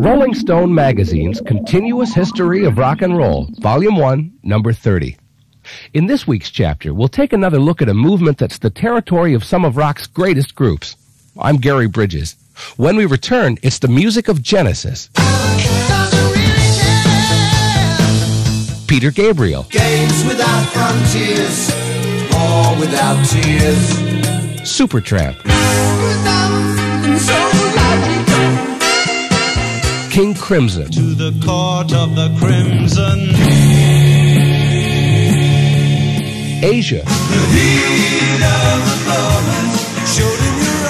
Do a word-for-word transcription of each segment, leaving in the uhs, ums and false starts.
Rolling Stone Magazine's Continuous History of Rock and Roll, Volume one, Number thirty. In this week's chapter, we'll take another look at a movement that's the territory of some of rock's greatest groups. I'm Gary Bridges. When we return, it's the music of Genesis. Peter Gabriel. Games without frontiers, or without tears. Supertramp. King Crimson. To the court of the crimson. Asia. The heat of the moment showed in your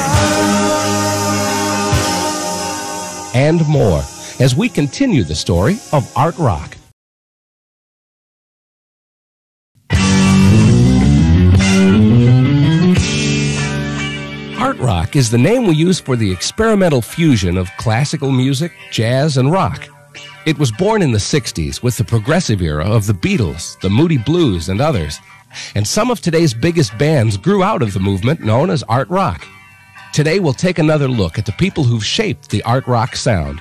eyes. And more, as we continue the story of art rock. Art rock is the name we use for the experimental fusion of classical music, jazz, and rock. It was born in the sixties with the progressive era of the Beatles, the Moody Blues, and others. And some of today's biggest bands grew out of the movement known as art rock. Today we'll take another look at the people who've shaped the art rock sound.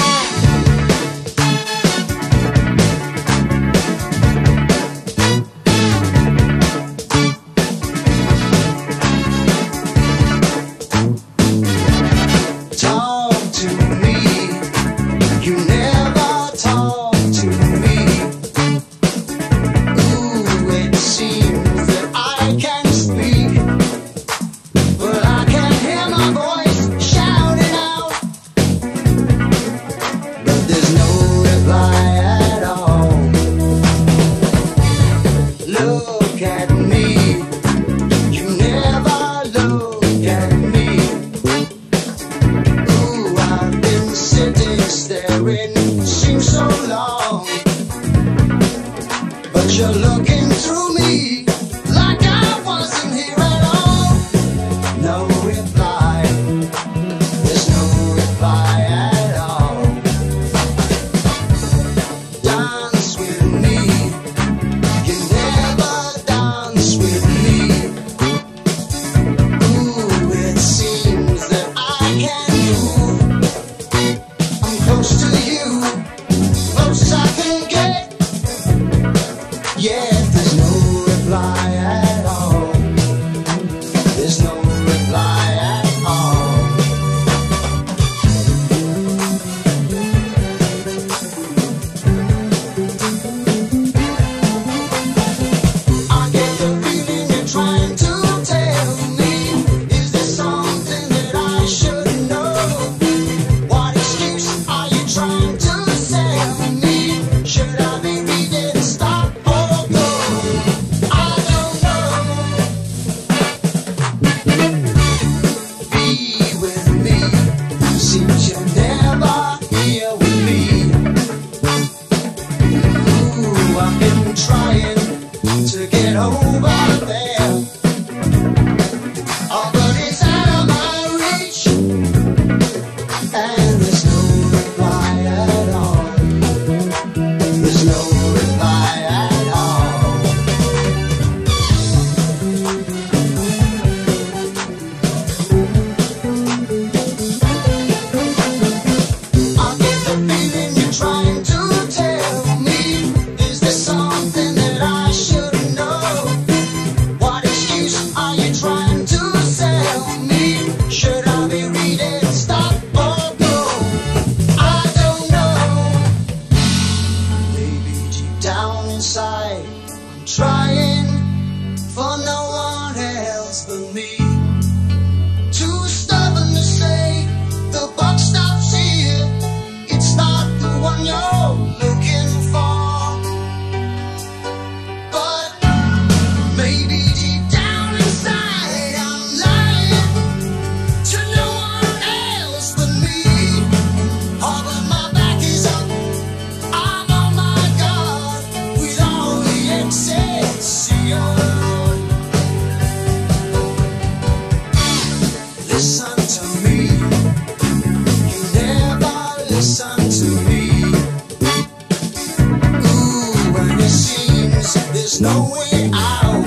No way out.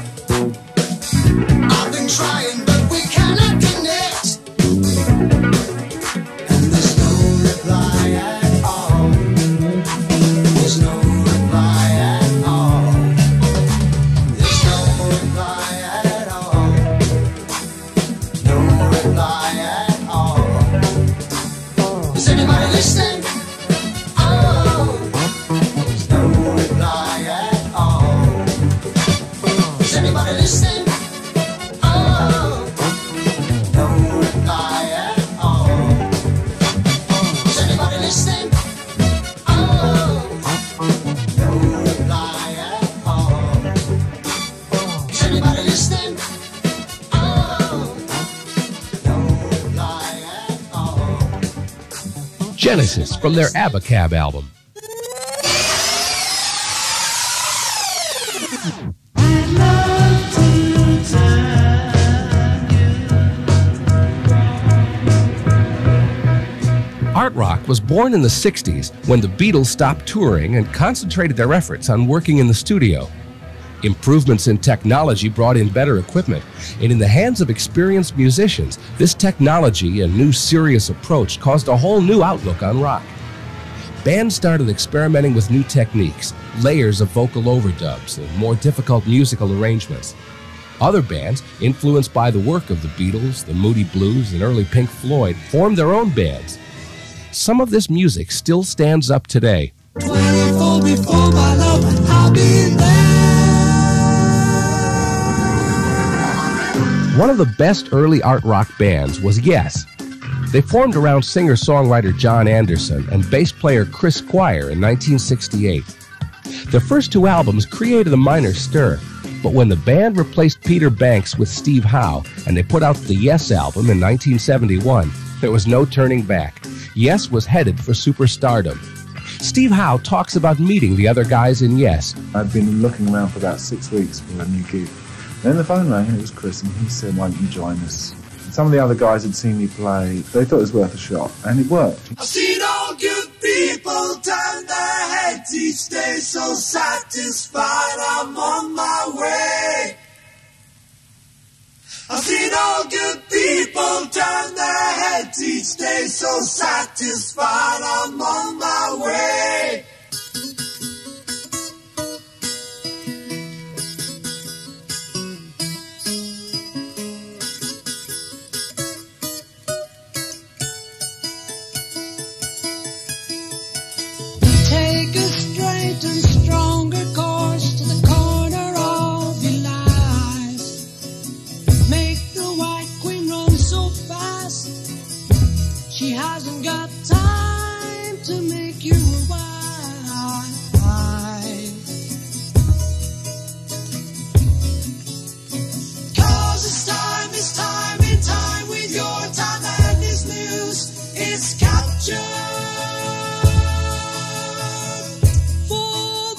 I've been trying, but we cannot connect. And there's no reply. anybody listening? Oh, there's no reply at all. Is anybody listening? Oh, no reply at all. Is anybody listening? Oh, no reply at all. Is anybody listening? Genesis from their Abacab album. Art rock was born in the sixties when the Beatles stopped touring and concentrated their efforts on working in the studio. Improvements in technology brought in better equipment, and in the hands of experienced musicians, this technology and new serious approach caused a whole new outlook on rock. Bands started experimenting with new techniques, layers of vocal overdubs, and more difficult musical arrangements. Other bands, influenced by the work of the Beatles, the Moody Blues, and early Pink Floyd, formed their own bands. Some of this music still stands up today. twenty-four before my love, I'll be there. One of the best early art rock bands was Yes. They formed around singer-songwriter John Anderson and bass player Chris Squire in nineteen sixty-eight. Their first two albums created a minor stir, but when the band replaced Peter Banks with Steve Howe and they put out the Yes album in nineteen seventy-one, there was no turning back. Yes was headed for superstardom. Steve Howe talks about meeting the other guys in Yes. I'd been looking around for about six weeks for a new gig. Then the phone rang and it was Chris, and he said, "Why don't you join us?" And some of the other guys had seen me play. They thought it was worth a shot, and it worked. I've seen all good people turn their heads each day, so satisfied I'm on my way. I've seen all good people turn their heads each day, so satisfied I'm on my way. Take a straight and stronger course to the corner of your life. Make the white queen run so fast, she hasn't got time to make you a wife. Cause it's time, it's time, in time with your time, and this news is captured. For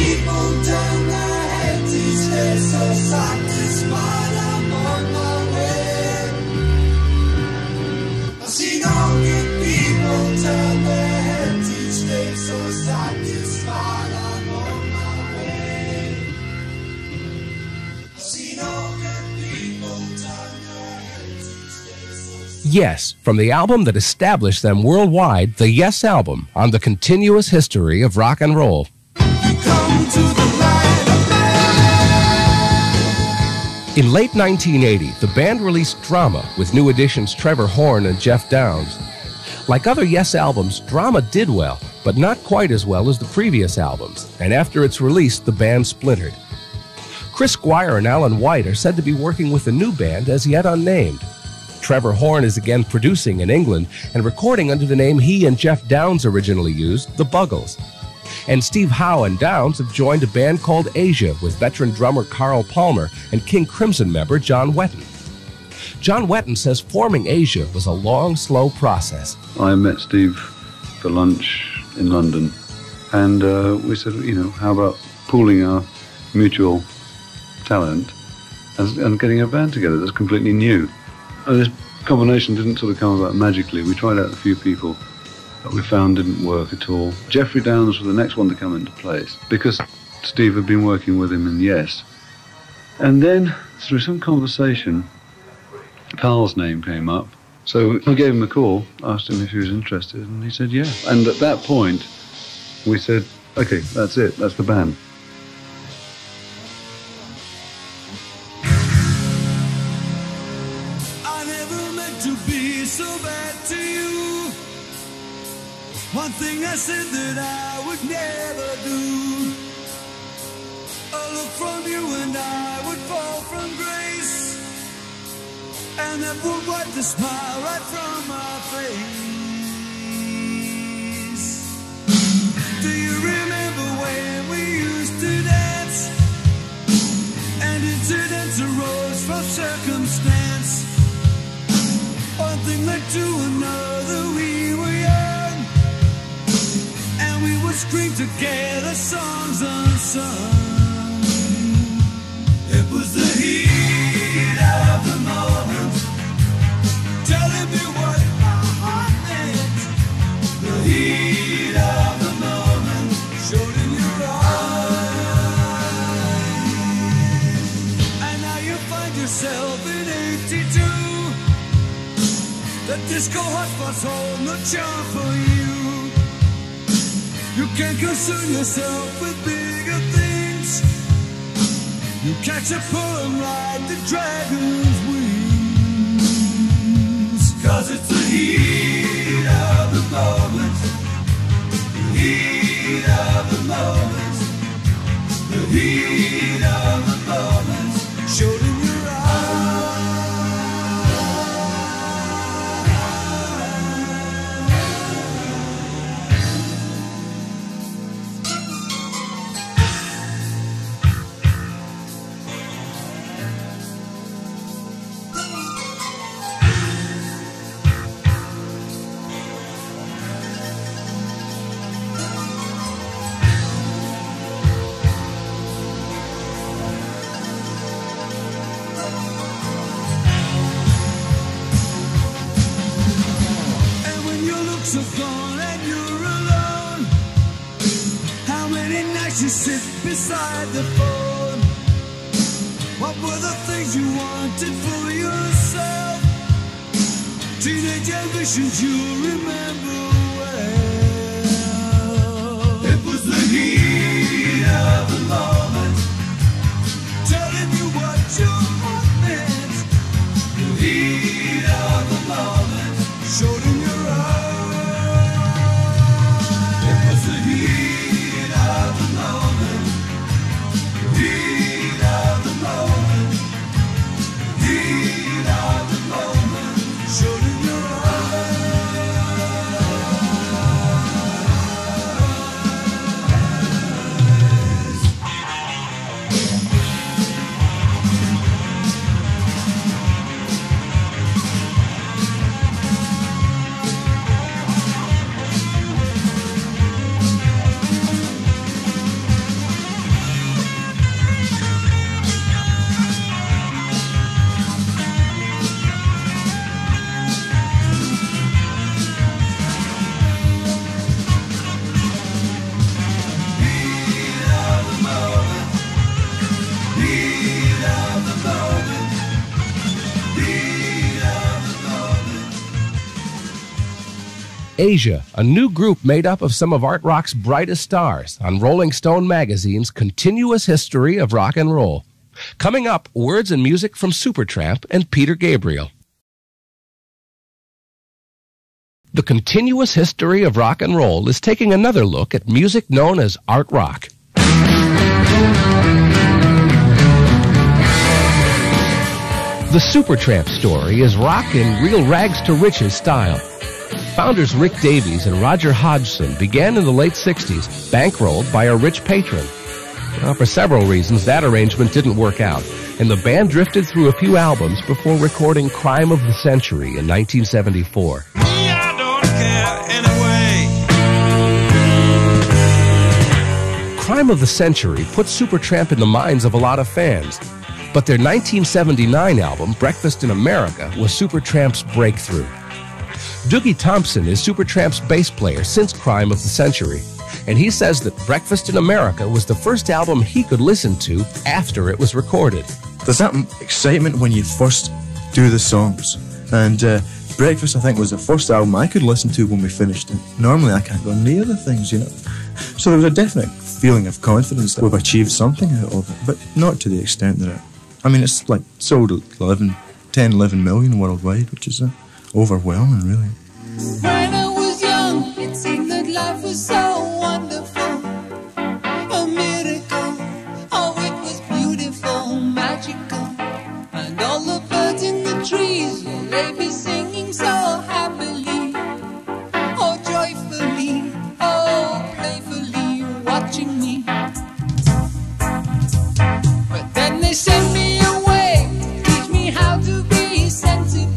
people turn their heads each day, so satisfied I'm on my way. I've seen all good people turn their heads each day, so satisfied I'm on my way. I've seen all good people turn their heads each day, so Yes, from the album that established them worldwide, the Yes album, on the continuous history of rock and roll. come to the light of day. In late nineteen eighty, the band released Drama with new additions Trevor Horn and Jeff Downes. Like other Yes albums, Drama did well, but not quite as well as the previous albums, and after its release, the band splintered. Chris Squire and Alan White are said to be working with a new band as yet unnamed. Trevor Horn is again producing in England and recording under the name he and Jeff Downes originally used, The Buggles. And Steve Howe and Downes have joined a band called Asia with veteran drummer Carl Palmer and King Crimson member John Wetton. John Wetton says forming Asia was a long, slow process. I met Steve for lunch in London, and uh, we said, you know, how about pooling our mutual talent and, and getting a band together that's completely new. And this combination didn't sort of come about magically. We tried out a few people that we found didn't work at all. Jeffrey Downes was the next one to come into place because Steve had been working with him in Yes. And then, through some conversation, Carl's name came up. So I gave him a call, asked him if he was interested, and he said yeah. And at that point, we said, okay, that's it, that's the band. I never meant to be so bad to you. One thing I said that I would never do. A look from you and I would fall from grace, and that would wipe the smile right from my face. Do you remember when we used to dance? And incidents arose from circumstance. One thing led to another, we were young, and we would scream together songs unsung. It was the heat of the moment, telling me what my heart meant. The heat of the moment showed in your eyes. And now you find yourself in eighty-two. The disco hotspots hold no charm for you. You can't concern yourself with bigger things. You catch a pull and ride the dragon's wings. Cause it's the heat of the moment. The heat of the moment. The heat of the moment showed in your are gone and you're alone. How many nights you sit beside the phone? What were the things you wanted for yourself? Teenage ambitions you remember well. It was the heat of the moment, telling you what your heart meant. The heat of the moment showed in your eyes. Showed in your eyes. Asia, a new group made up of some of art rock's brightest stars on Rolling Stone magazine's continuous history of rock and roll. Coming up, words and music from Supertramp and Peter Gabriel. The continuous history of rock and roll is taking another look at music known as art rock. The Supertramp story is rock in real rags to riches style. Founders Rick Davies and Roger Hodgson began in the late sixties, bankrolled by a rich patron. Well, for several reasons, that arrangement didn't work out, and the band drifted through a few albums before recording Crime of the Century in nineteen seventy-four. Me, I don't care anyway. Crime of the Century put Supertramp in the minds of a lot of fans, but their nineteen seventy-nine album, Breakfast in America, was Supertramp's breakthrough. Doogie Thompson is Supertramp's bass player since Crime of the Century, and he says that Breakfast in America was the first album he could listen to after it was recorded. There's that excitement when you first do the songs, and uh, Breakfast, I think, was the first album I could listen to when we finished it. Normally I can't go near the things, you know. So there was a definite feeling of confidence that we've achieved something out of it, but not to the extent that it... I mean, it's like sold eleven, ten, eleven million worldwide, which is uh, overwhelming, really. When I was young, it seemed that life was so wonderful, a miracle. Oh, it was beautiful, magical, and all the birds in the trees, will they be singing so happily, oh joyfully, oh playfully, watching me. But then they sent me away, teach me how to be sensible.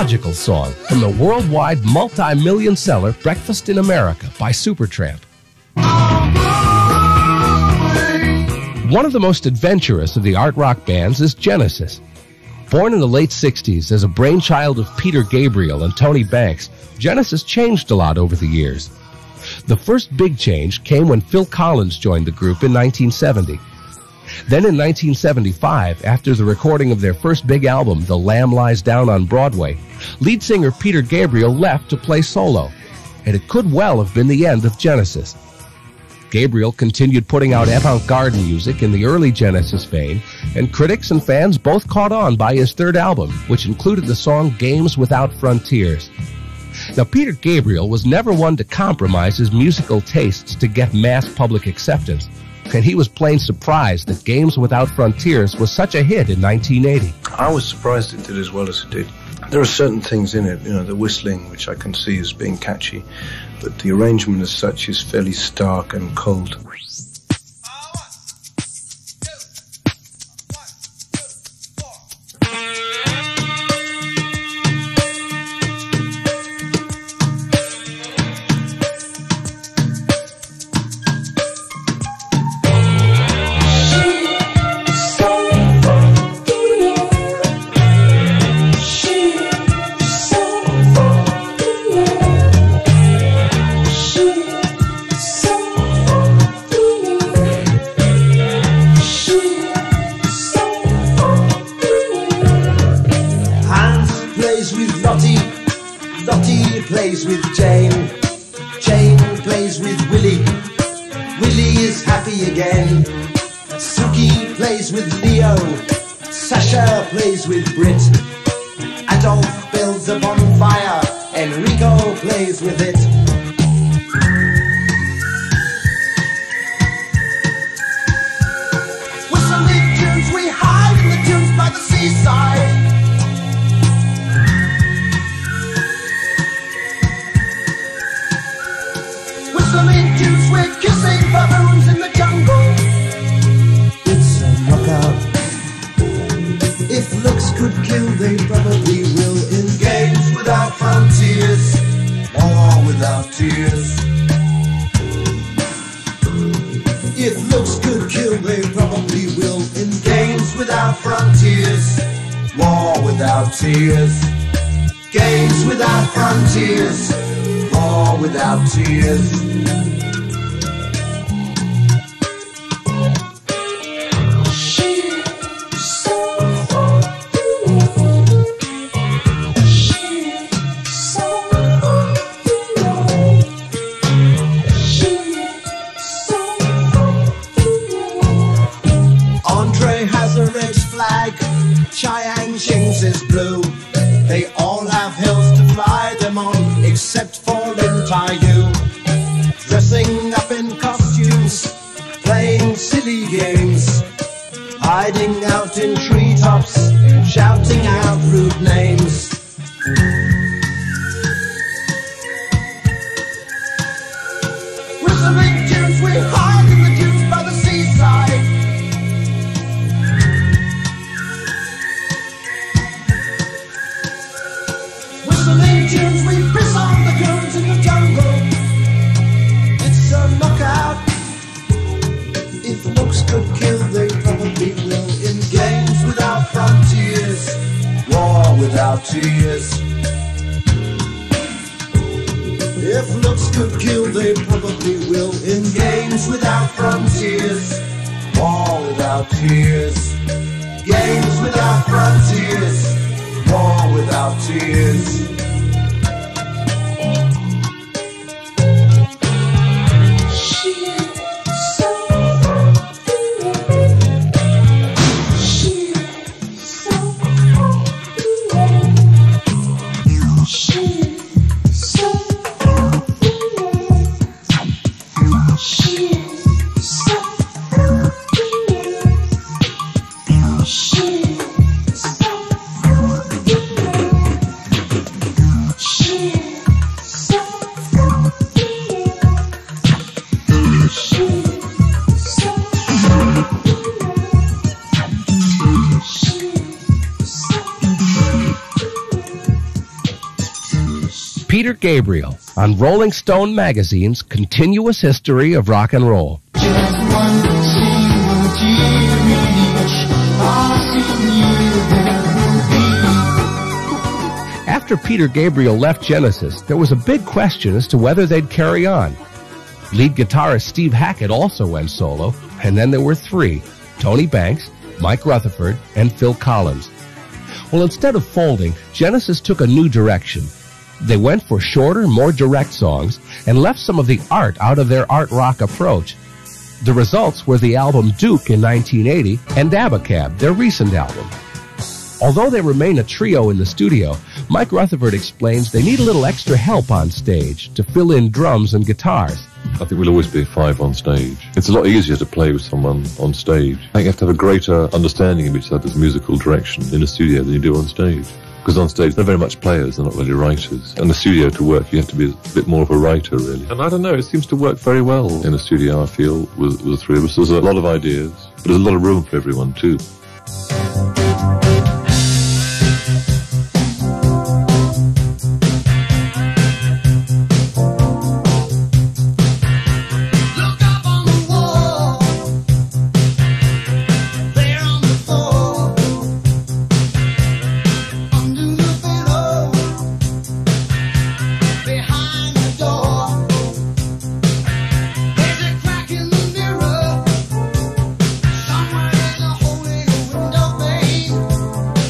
logical song from the worldwide multi-million seller Breakfast in America by Supertramp. One of the most adventurous of the art rock bands is Genesis. Born in the late sixties as a brainchild of Peter Gabriel and Tony Banks, Genesis changed a lot over the years. The first big change came when Phil Collins joined the group in nineteen seventy. Then in nineteen seventy-five, after the recording of their first big album, The Lamb Lies Down on Broadway, lead singer Peter Gabriel left to play solo, and it could well have been the end of Genesis. Gabriel continued putting out avant-garde music in the early Genesis vein, and critics and fans both caught on by his third album, which included the song Games Without Frontiers. Now, Peter Gabriel was never one to compromise his musical tastes to get mass public acceptance, and he was plain surprised that Games Without Frontiers was such a hit in nineteen eighty. I was surprised it did as well as it did. There are certain things in it, you know, the whistling, which I can see as being catchy, but the arrangement as such is fairly stark and cold. plays with Jane, Jane plays with Willie, Willie is happy again. Suki plays with Leo, Sasha plays with Brit, Adolf builds a bonfire, Enrico plays with it. Whistling tunes, we hide in the tunes by the seaside. Whistling tunes, we're kissing baboons in the jungle. It's a knockout. If looks could kill, they probably will. In games without frontiers, or without tears. If looks could kill, they probably will. In games without frontiers, war without tears. Games without frontiers, war without tears. Chiang Shing's is blue. They all have hills to fly them on, except for Lin Tai Yu. Dressing up in costumes, playing silly games, hiding out in treetops, shouting out rude names. Whistling tunes, we hide in the dunes by the seaside. Whistling tunes, we piss on the goons in the jungle. It's a knockout. If looks could kill, they probably will. In games without frontiers, war without tears. If looks could kill, they probably will. In games without frontiers, war without tears. Games without frontiers, war without tears. Peter Gabriel on Rolling Stone magazine's Continuous History of Rock and Roll. Just one single tear each passing year there will be. After Peter Gabriel left Genesis, there was a big question as to whether they'd carry on. Lead guitarist Steve Hackett also went solo, and then there were three: Tony Banks, Mike Rutherford, and Phil Collins. Well, instead of folding, Genesis took a new direction. They went for shorter, more direct songs and left some of the art out of their art rock approach. The results were the album Duke in nineteen eighty and Abacab, their recent album. Although they remain a trio in the studio, Mike Rutherford explains they need a little extra help on stage to fill in drums and guitars. I think we'll always be five on stage. It's a lot easier to play with someone on stage. I think you have to have a greater understanding of each other's musical direction in a studio than you do on stage. Because on stage, they're very much players, they're not really writers. In the studio to work, you have to be a bit more of a writer, really. And I don't know, it seems to work very well in a studio, I feel, with, with the three of us. There's a lot of ideas, but there's a lot of room for everyone, too. Somewhere there's a hole in a window pane.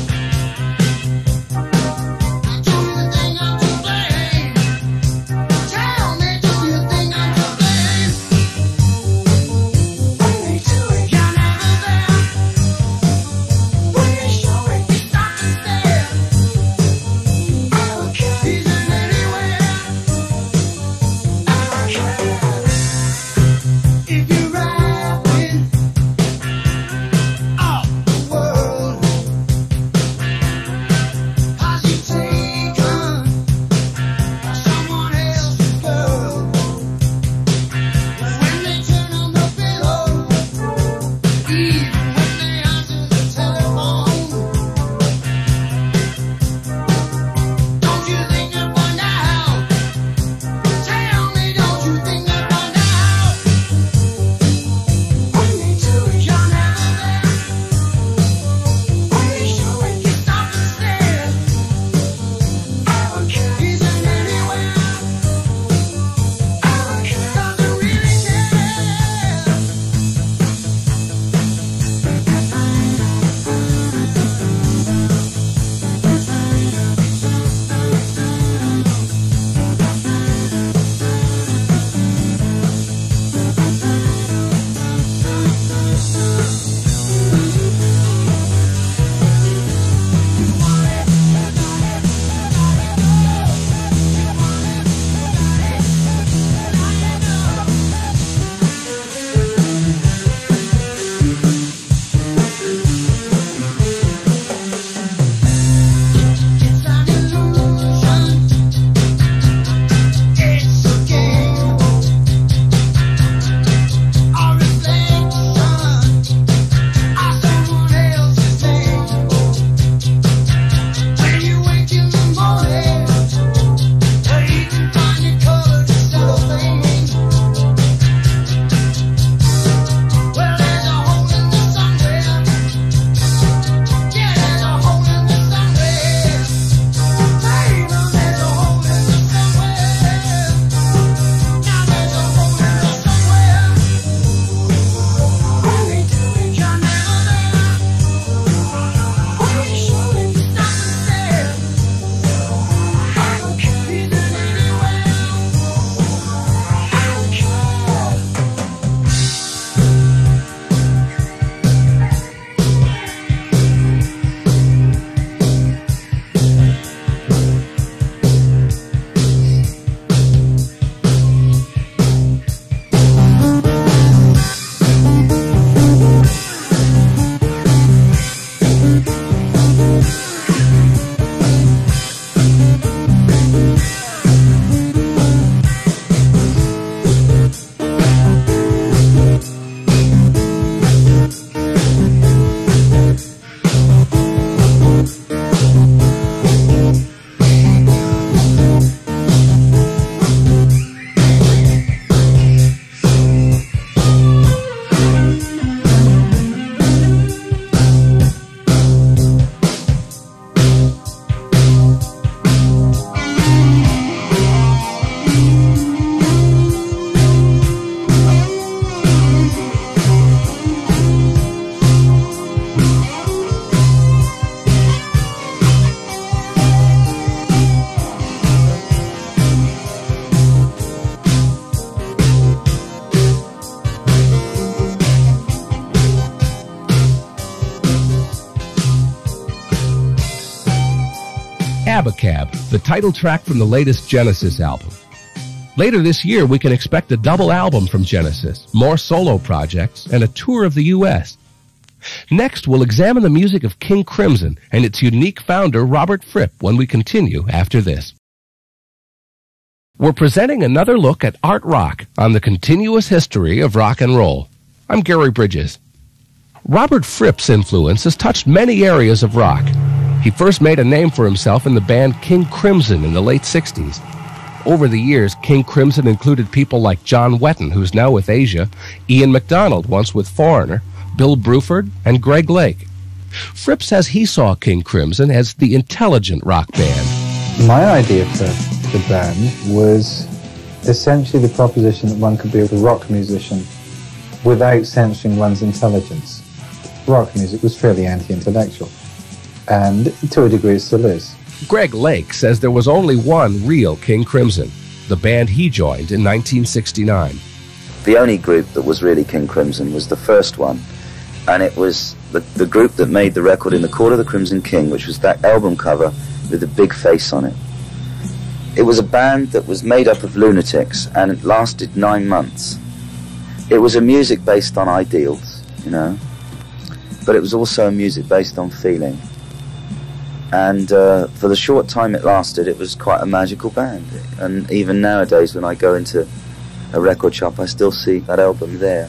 Abacab, the title track from the latest Genesis album. Later this year, we can expect a double album from Genesis, more solo projects, and a tour of the U S Next, we'll examine the music of King Crimson and its unique founder, Robert Fripp, when we continue after this. We're presenting another look at art rock on the continuous history of rock and roll. I'm Gary Bridges. Robert Fripp's influence has touched many areas of rock. He first made a name for himself in the band King Crimson in the late sixties. Over the years, King Crimson included people like John Wetton, who's now with Asia, Ian MacDonald, once with Foreigner, Bill Bruford, and Greg Lake. Fripp says he saw King Crimson as the intelligent rock band. My idea for the band was essentially the proposition that one could be a rock musician without censoring one's intelligence. Rock music was fairly anti-intellectual, and to a degree it still is. Greg Lake says there was only one real King Crimson, the band he joined in nineteen sixty-nine. The only group that was really King Crimson was the first one, and it was the, the group that made the record In the Court of the Crimson King, which was that album cover with the big face on it. It was a band that was made up of lunatics, and it lasted nine months. It was a music based on ideals, you know, but it was also a music based on feeling. And uh, for the short time it lasted, it was quite a magical band. And even nowadays, when I go into a record shop, I still see that album there.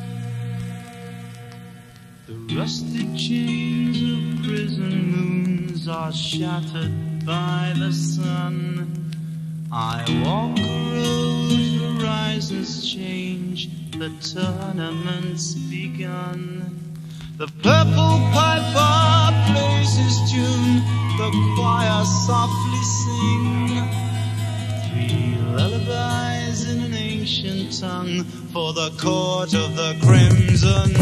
The rusted chains of prison moons are shattered by the sun. I walk a road, horizons change, the tournament's begun. The purple piper plays his tune, the choir softly sing. Three lullabies in an ancient tongue for the court of the crimson.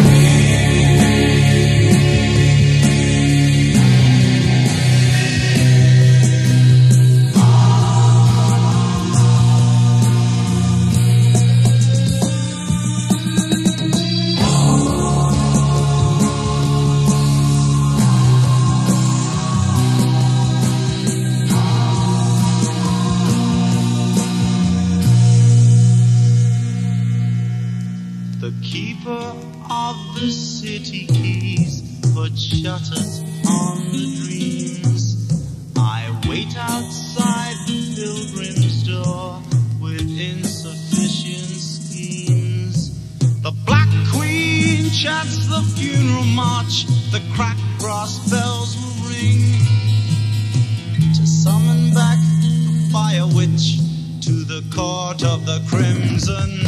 The city keys put shutters on the dreams. I wait outside the pilgrim's door with insufficient schemes. The Black Queen chants the funeral march, the cracked brass bells will ring to summon back the fire witch to the court of the crimson.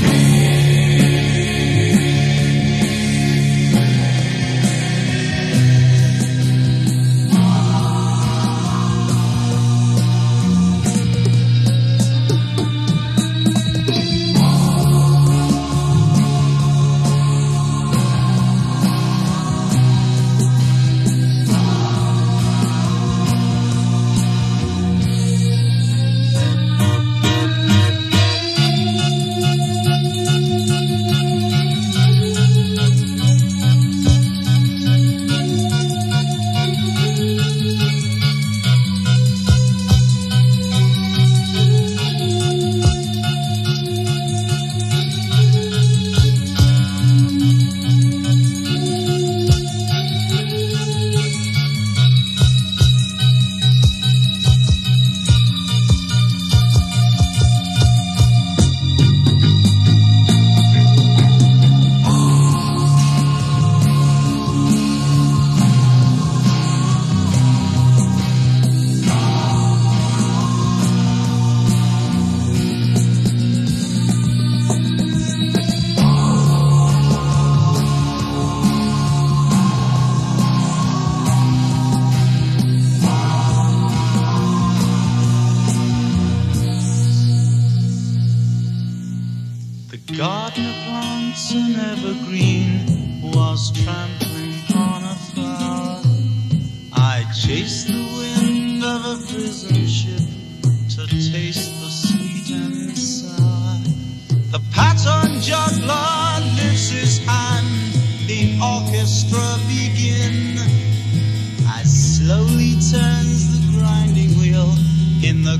Gardener plants an evergreen was trampling on a flower. I chased the wind of a prison ship to taste the sweet and sour. The pattern juggler lifts his hand, the orchestra begin. As slowly turns the grinding wheel,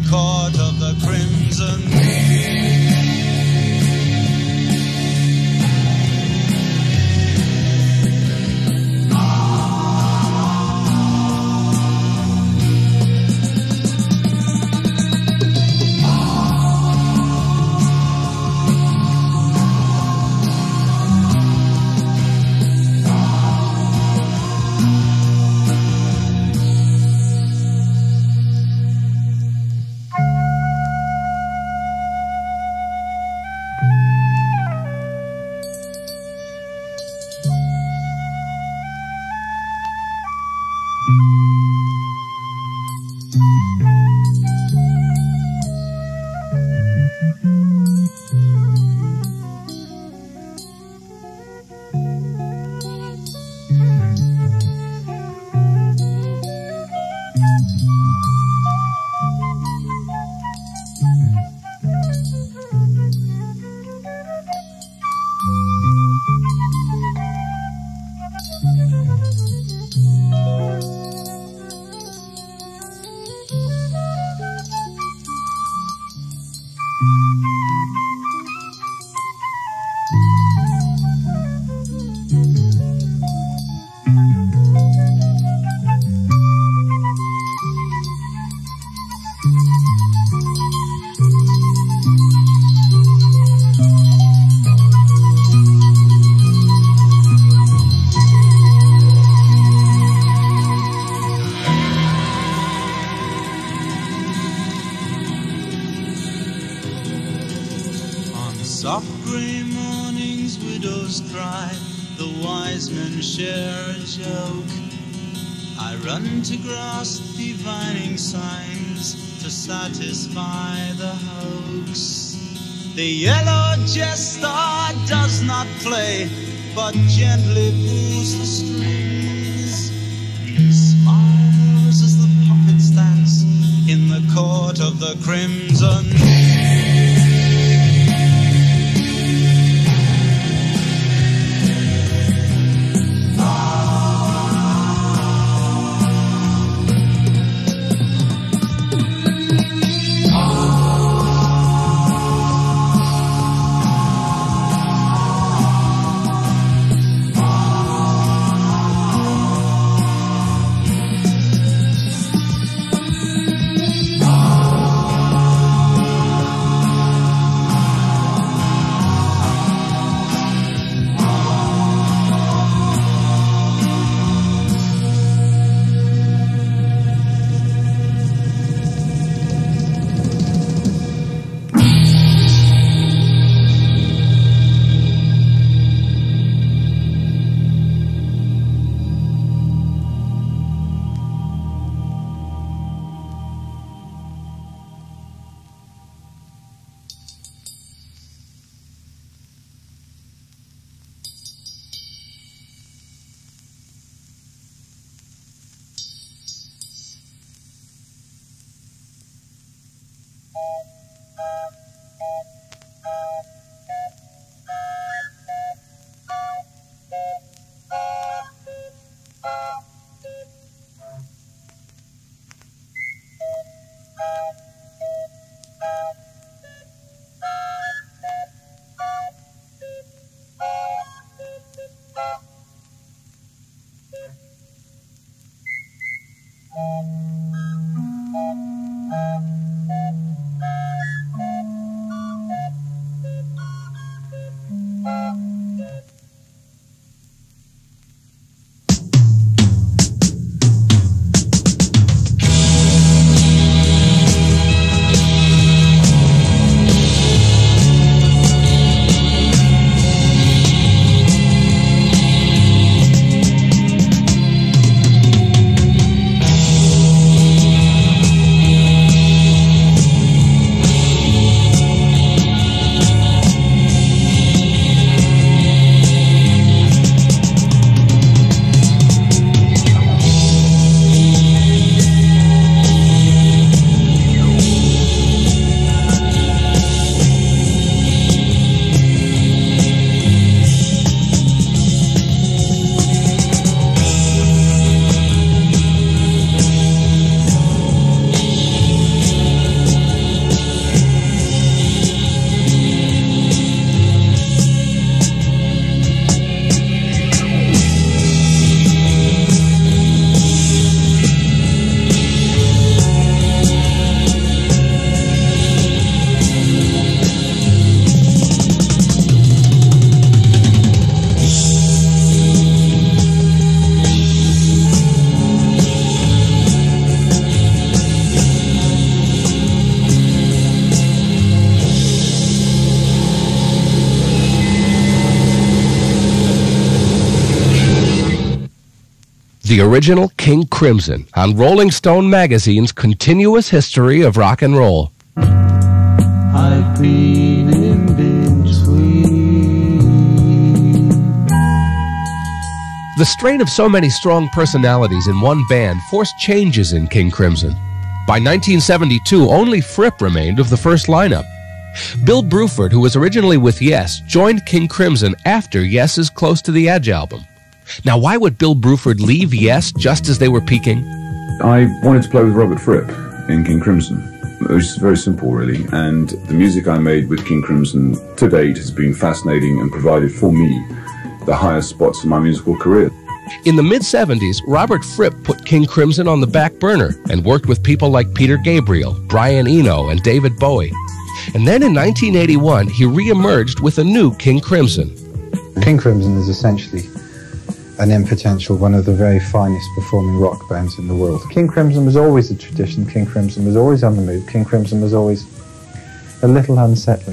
court of the Crimson soft grey mornings, widows cry, the wise men share a joke. I run to grasp divining signs to satisfy the hoax. The yellow jester does not play, but gently pulls the strings. He smiles as the puppets dance in the court of the Crimson. The original King Crimson on Rolling Stone magazine's continuous history of rock and roll. I've been in between. The strain of so many strong personalities in one band forced changes in King Crimson. By nineteen seventy-two, only Fripp remained of the first lineup. Bill Bruford, who was originally with Yes, joined King Crimson after Yes's Close to the Edge album. Now, why would Bill Bruford leave Yes just as they were peaking? I wanted to play with Robert Fripp in King Crimson. It was very simple, really, and the music I made with King Crimson to date has been fascinating and provided for me the highest spots in my musical career. In the mid-seventies, Robert Fripp put King Crimson on the back burner and worked with people like Peter Gabriel, Brian Eno, and David Bowie. And then in nineteen eighty-one, he re-emerged with a new King Crimson. King Crimson is essentially an in potential one of the very finest performing rock bands in the world. King Crimson was always a tradition. King Crimson was always on the move. King Crimson was always a little unsettling.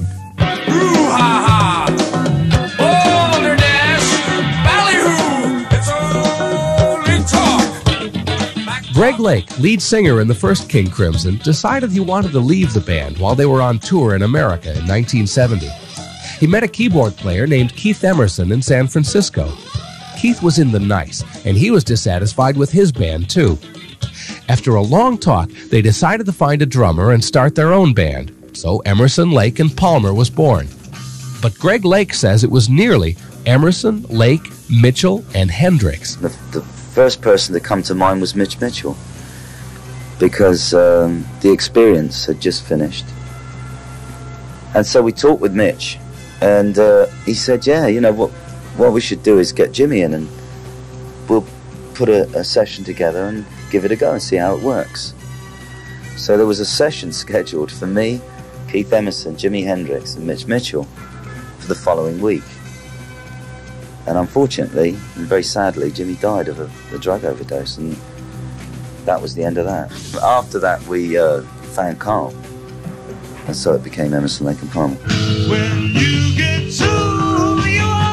Greg Lake, lead singer in the first King Crimson, decided he wanted to leave the band while they were on tour in America in nineteen seventy. He met a keyboard player named Keith Emerson in San Francisco. Keith was in the nice, and he was dissatisfied with his band, too. After a long talk, they decided to find a drummer and start their own band. So Emerson, Lake, and Palmer was born. But Greg Lake says it was nearly Emerson, Lake, Mitchell, and Hendrix. The, the first person to come to mind was Mitch Mitchell, because um, The Experience had just finished. And so we talked with Mitch, and uh, he said, yeah, you know, what what we should do is get Jimmy in, and we'll put a, a session together and give it a go and see how it works. So there was a session scheduled for me, Keith Emerson, Jimi Hendrix, and Mitch Mitchell for the following week. And unfortunately, and very sadly, Jimmy died of a, a drug overdose, and that was the end of that. After that, we uh, found Carl, and so it became Emerson, Lake and Palmer. When you get to who you are.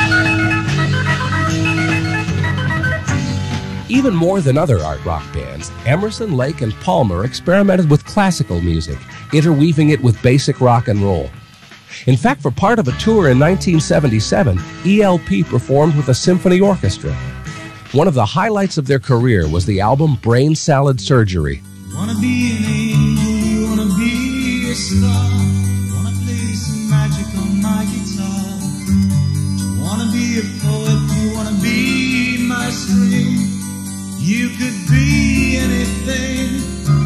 Even more than other art rock bands, Emerson, Lake, and Palmer experimented with classical music, interweaving it with basic rock and roll. In fact, for part of a tour in nineteen seventy-seven, E L P performed with a symphony orchestra. One of the highlights of their career was the album Brain Salad Surgery. Wanna be an angel, you wanna be a star. Wanna play some magic on my guitar. Wanna be a poet, you wanna be my string. You could be anything.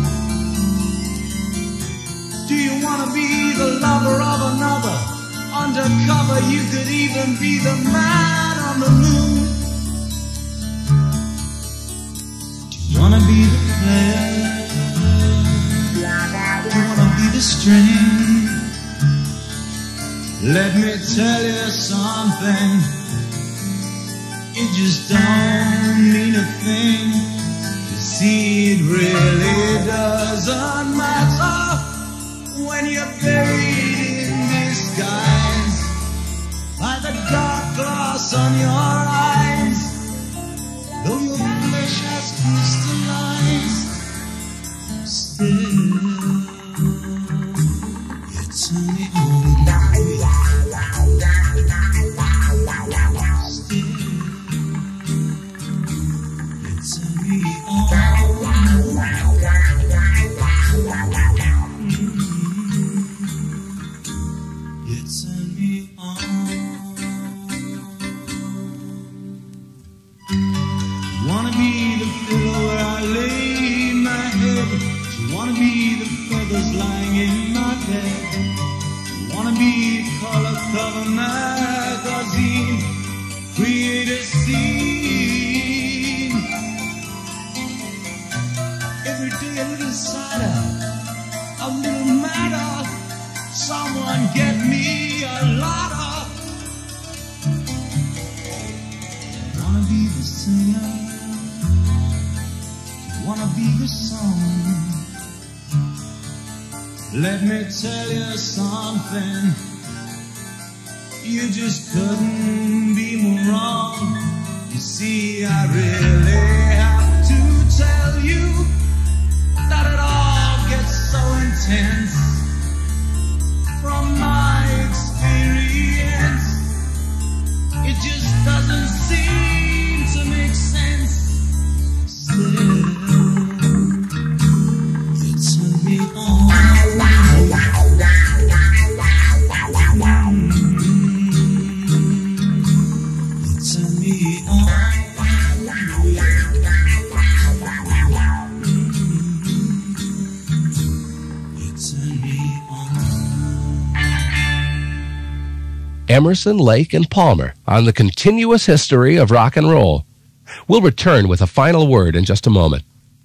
Do you wanna be the lover of another? Undercover, you could even be the man on the moon. Do you wanna be the player? Do you wanna be the string? Let me tell you something. It just don't mean a thing. You see, it really doesn't matter when you're buried in disguise by the dark glass on your eyes. Though your flesh has crystallized, still you turn me on. Cover magazine, create a scene. Every day a little sadder, a little madder. Someone get me a ladder. Wanna be the singer, wanna be the song. Let me tell you something. You just couldn't be more wrong. You see, I really pretense. From my experience, it just doesn't seem to make sense. Still, you turn me on. You turn me on. Emerson, Lake, and Palmer on the continuous history of rock and roll. We'll return with a final word in just a moment.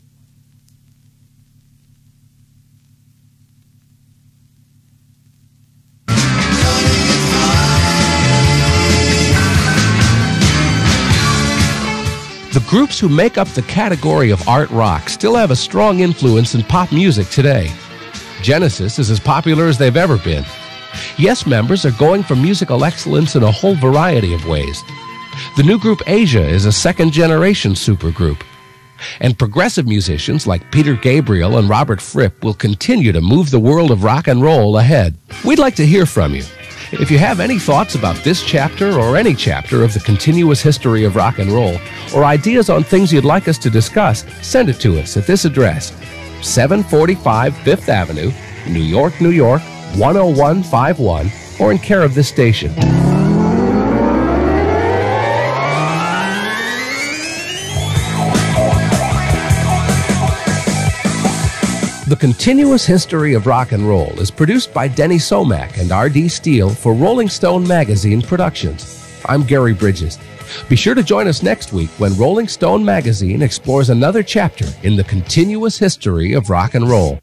The groups who make up the category of art rock still have a strong influence in pop music today. Genesis is as popular as they've ever been. Yes members are going for musical excellence in a whole variety of ways. The new group Asia is a second-generation supergroup. And progressive musicians like Peter Gabriel and Robert Fripp will continue to move the world of rock and roll ahead. We'd like to hear from you. If you have any thoughts about this chapter or any chapter of the continuous history of rock and roll, or ideas on things you'd like us to discuss, send it to us at this address, seven forty-five Fifth Avenue, New York, New York, one oh one five one, or in care of this station. The Continuous History of Rock and Roll is produced by Denny Somack and R D Steele for Rolling Stone Magazine Productions. I'm Gary Bridges. Be sure to join us next week when Rolling Stone Magazine explores another chapter in the continuous history of rock and roll.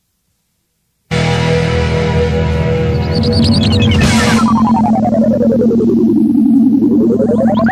Thank you.